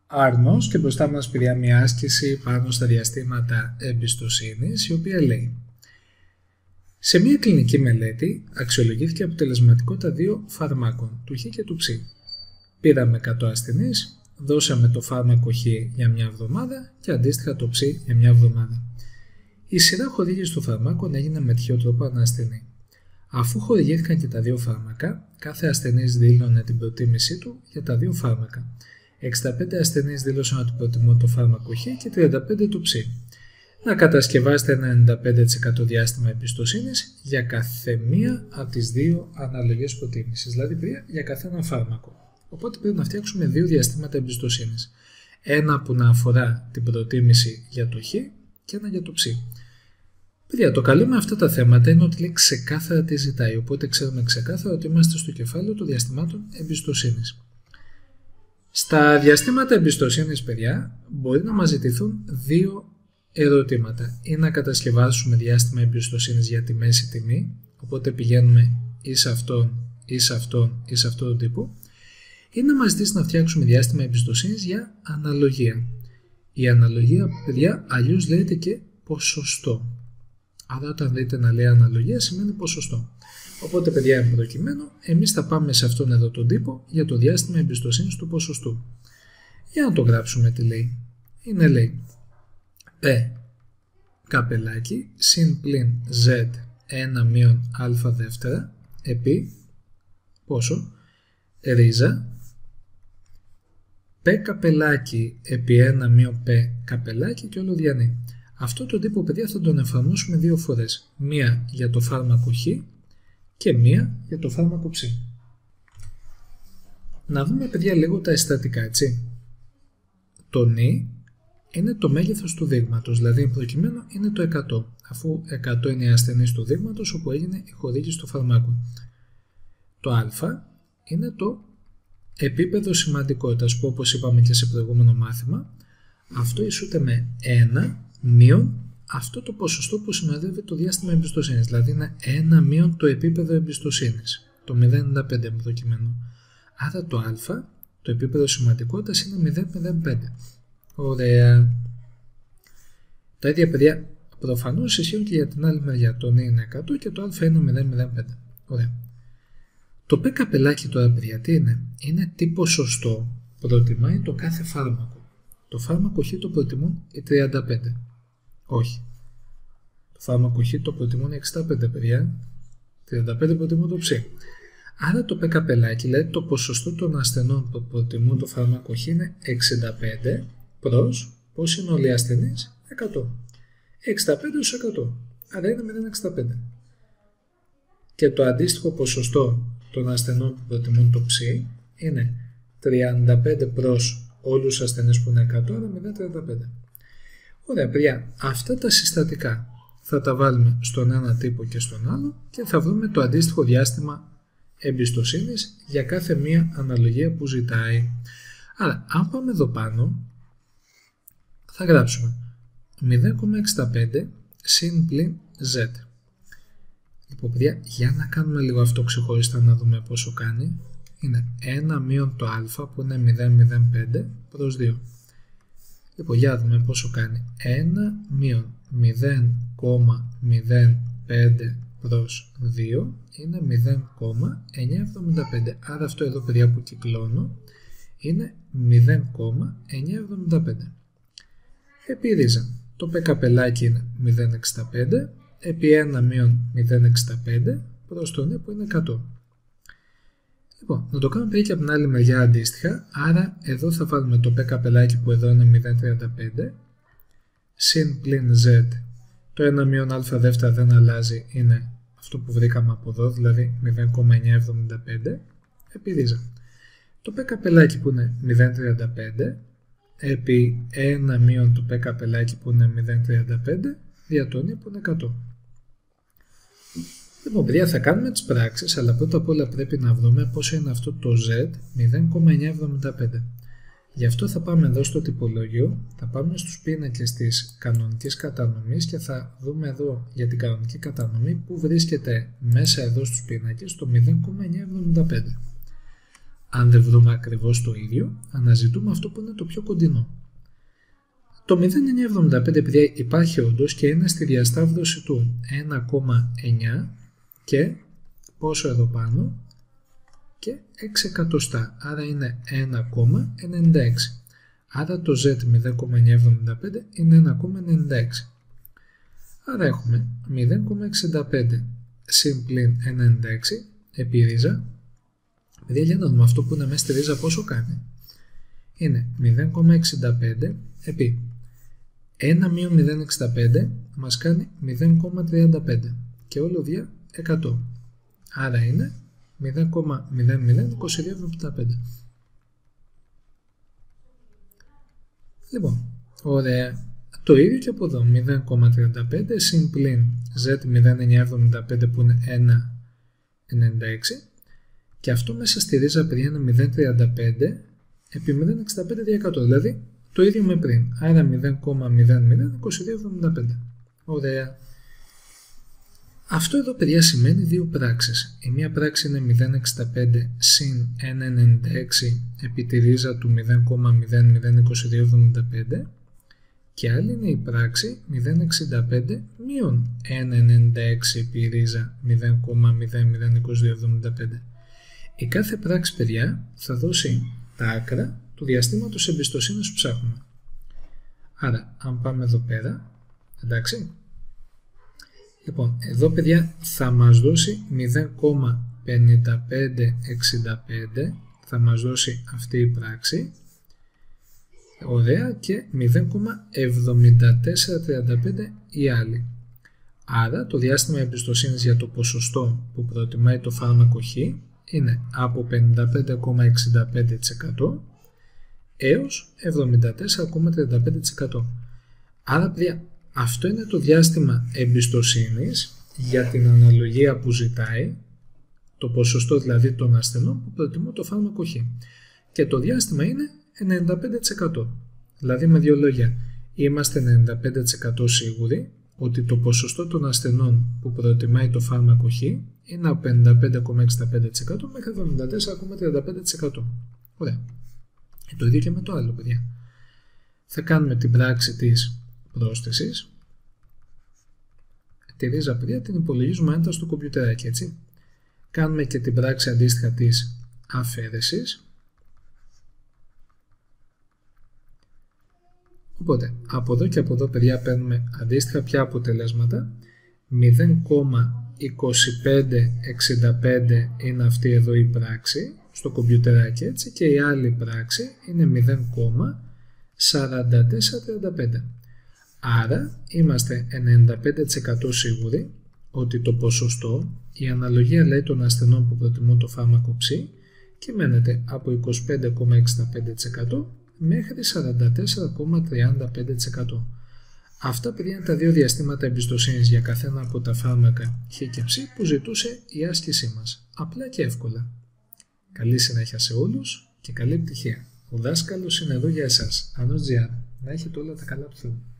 Άρνος και μπροστά μας παιδιά μια άσκηση πάνω στα διαστήματα εμπιστοσύνης, η οποία λέει: σε μια κλινική μελέτη αξιολογήθηκε η αποτελεσματικότητα δύο φαρμάκων, του Χ και του Ψ. Πήραμε 100 ασθενείς, δώσαμε το φάρμακο Χ για μια εβδομάδα και αντίστοιχα το Ψ για μια εβδομάδα. Η σειρά χορήγησης των φαρμάκων έγινε με τυχαίο τρόπο ανά ασθενή. Αφού χορηγήθηκαν και τα δύο φάρμακα, κάθε ασθενής δήλωνε την προτίμησή του για τα δύο φάρμακα. 65 ασθενείς δήλωσαν ότι προτιμούν το φάρμακο Χ και 35 το Ψ. Να κατασκευάσετε ένα 95% διάστημα εμπιστοσύνης για κάθε μία από τις δύο αναλογές προτίμησης, δηλαδή για κάθε ένα φάρμακο. Οπότε πρέπει να φτιάξουμε δύο διαστήματα εμπιστοσύνης. Ένα που να αφορά την προτίμηση για το Χ και ένα για το Ψ. Παιδιά, το καλό με αυτά τα θέματα είναι ότι λέει ξεκάθαρα τι ζητάει, οπότε ξέρουμε ξεκάθαρα ότι είμαστε στο κεφάλαιο των διαστημάτων εμπιστοσύνης. Στα διαστήματα εμπιστοσύνης, παιδιά, μπορεί να μας ζητηθούν δύο ερωτήματα. Ή να κατασκευάσουμε διάστημα εμπιστοσύνης για τη μέση τιμή, οπότε πηγαίνουμε ή σε αυτόν ή σε αυτόν ή σε αυτόν τον τύπο, ή να μας ζητήσει να φτιάξουμε διάστημα εμπιστοσύνης για αναλογία. Η αναλογία, παιδιά, αλλιώς λέγεται και ποσοστό. Άρα όταν δείτε να λέει αναλογία σημαίνει ποσοστό. Οπότε, παιδιά, εν προκειμένου, εμείς θα πάμε σε αυτόν εδώ τον τύπο για το διάστημα εμπιστοσύνης του ποσοστού. Για να το γράψουμε τι λέει. Είναι λέει P καπελάκι συν πλην Z 1 μείον α δεύτερα επί πόσο ρίζα P καπελάκι επί 1 μείον P καπελάκι και όλο διανύει. Αυτό το τύπο, παιδιά, θα τον εφαρμόσουμε δύο φορές. Μία για το φάρμακο Χ και μία για το φάρμακο Ψ. Να δούμε, παιδιά, λίγο τα συστατικά, έτσι. Το νη είναι το μέγεθος του δείγματος, δηλαδή προκειμένου είναι το 100, αφού 100 είναι οι ασθενείς του δείγματος όπου έγινε η χορήγηση του φαρμάκου. Το α είναι το επίπεδο σημαντικότητας που, όπως είπαμε και σε προηγούμενο μάθημα, αυτό ισούται με 1 μείον αυτό το ποσοστό που συνοδεύει το διάστημα εμπιστοσύνης, δηλαδή είναι 1 μείον το επίπεδο εμπιστοσύνης, το 0,95 προκειμένου. Άρα το α, το επίπεδο σημαντικότητας είναι 0,05. Ωραία. Τα ίδια, παιδιά, προφανώς ισχύουν και για την άλλη μεριά. Το νη είναι 100 και το α είναι 0,05. Ωραία. Το π καπελάκι τώρα, παιδιά, τι είναι? Είναι τι ποσοστό προτιμάει το κάθε φάρμακο. Το φάρμακο Χ το προτιμούν οι 35. Όχι. Το φάρμακο Χ το προτιμούν οι 65, παιδιά. 35 προτιμούν το Ψ. Άρα το π καπελάκι, δηλαδή το ποσοστό των ασθενών που προτιμούν το φάρμακο Χ είναι 65 προς, πώς είναι όλοι οι ασθενείς? 100. 65 ως 100. Άρα είναι 0,65. Και το αντίστοιχο ποσοστό των ασθενών που προτιμούν το Ψ είναι 35 προς όλους τους ασθενείς που είναι 100, άρα 0,35. Ωραία, παιδιά, αυτά τα συστατικά θα τα βάλουμε στον ένα τύπο και στον άλλο και θα βρούμε το αντίστοιχο διάστημα εμπιστοσύνης για κάθε μία αναλογία που ζητάει. Άρα, αν πάμε εδώ πάνω, θα γράψουμε 0,65 συν πλην Z. Λοιπόν, παιδιά, για να κάνουμε λίγο αυτό ξεχωριστά να δούμε πόσο κάνει. Είναι 1 μείον το α που είναι 0,05 προς 2. Λοιπόν, για να δούμε πόσο κάνει. 1 μείον 0,05 προς 2 είναι 0,975. Άρα αυτό εδώ, παιδιά, που κυκλώνω είναι 0,975. Επί ρίζα. Το π καπελάκι είναι 0,65 επί 1 μείον 0,65 προς το νη που είναι 100. Λοιπόν, να το κάνουμε πια και από την άλλη μεριά αντίστοιχα. Άρα εδώ θα βάλουμε το π καπελάκι που εδώ είναι 0,35 συν πλην Z. Το 1 μείον α δεύτερα δεν αλλάζει, είναι αυτό που βρήκαμε από εδώ, δηλαδή 0,975 επί ρίζα. Το π καπελάκι που είναι 0,35 επί 1 μείον το π καπελάκι που είναι 0,35 δια το νη που είναι 100. Λοιπόν, παιδιά, θα κάνουμε τις πράξεις, αλλά πρώτα απ' όλα πρέπει να βρούμε πόσο είναι αυτό το Z 0,975. Γι' αυτό θα πάμε εδώ στο τυπολόγιο, θα πάμε στους πίνακες της κανονικής κατανομής και θα δούμε εδώ για την κανονική κατανομή που βρίσκεται μέσα εδώ στους πίνακες το 0,975. αν δεν βρούμε ακριβώς το ίδιο, αναζητούμε αυτό που είναι το πιο κοντινό. Το 0,975 επειδή υπάρχει όντως και είναι στη διασταύρωση του 1,9 και πόσο εδώ πάνω και 6 εκατοστά, άρα είναι 1,96. Άρα το z 0,975 είναι 1,96. Άρα έχουμε 0,65 συν πλην 96 επί ρίζα. Παιδιά, για να δούμε αυτό που είναι μέσα στη ρίζα πόσο κάνει. Είναι 0,65 επί 1 μείον 0,65 μας κάνει 0,35 και όλο δια 100. Άρα είναι 0,002275. Λοιπόν, ωραία. Το ίδιο και από εδώ, 0,35 συν πλην z0,975 που είναι 1,96 και αυτό μέσα στη ρίζα, παιδιά, είναι 0,35 επί 0,65 δια 100, δηλαδή το ίδιο με πριν, άρα 0,002275. Ωραία. Αυτό εδώ, παιδιά, σημαίνει δύο πράξεις. Η μία πράξη είναι 0,65 συν 1,96 επί τη ρίζα του 0,002275 και άλλη είναι η πράξη 0,65 μείον 1,96 επί ρίζα 0,002275. Η κάθε πράξη, παιδιά, θα δώσει τα άκρα του διαστήματος εμπιστοσύνης που ψάχνουμε. Άρα, αν πάμε εδώ πέρα, εντάξει, λοιπόν, εδώ, παιδιά, θα μας δώσει 0,5565, θα μας δώσει αυτή η πράξη, ωραία, και 0,7435 η άλλη. Άρα, το διάστημα εμπιστοσύνης για το ποσοστό που προτιμάει το φάρμακο Χ είναι από 55,65% έως 74,35%. Άρα, παιδιά, αυτό είναι το διάστημα εμπιστοσύνης για την αναλογία που ζητάει, το ποσοστό δηλαδή των ασθενών που προτιμούν το φάρμακο Χ. Και το διάστημα είναι 95%. Δηλαδή, με δύο λόγια, είμαστε 95% σίγουροι ότι το ποσοστό των ασθενών που προτιμάει το φάρμακο Χ είναι από 55,65% μέχρι 74,35%. Ωραία. Το ίδιο και με το άλλο, παιδιά. Θα κάνουμε την πράξη της πρόσθεσης. Τη ρίζα, παιδιά, την υπολογίζουμε άνετα στο κομπιουτεράκι, έτσι. Κάνουμε και την πράξη αντίστοιχα της αφαίρεσης. Οπότε, από εδώ και από εδώ, παιδιά, παίρνουμε αντίστοιχα ποια αποτελέσματα. 0,2565 είναι αυτή εδώ η πράξη στο κομπιουτεράκι, έτσι, και η άλλη πράξη είναι 0,4435. Άρα είμαστε 95% σίγουροι ότι το ποσοστό, η αναλογία λέει των ασθενών που προτιμούν το φάρμακο Ψ, κυμαίνεται από 25,65% μέχρι 44,35%. Αυτά, παιδιά, είναι τα δύο διαστήματα εμπιστοσύνης για καθένα από τα φάρμακα Χ και Ψ που ζητούσε η άσκησή μας. Απλά και εύκολα. Καλή συνέχεια σε όλους και καλή επιτυχία. Ο δάσκαλος είναι εδώ για εσάς. Ανός GR. Να έχετε όλα τα καλά του Θεού.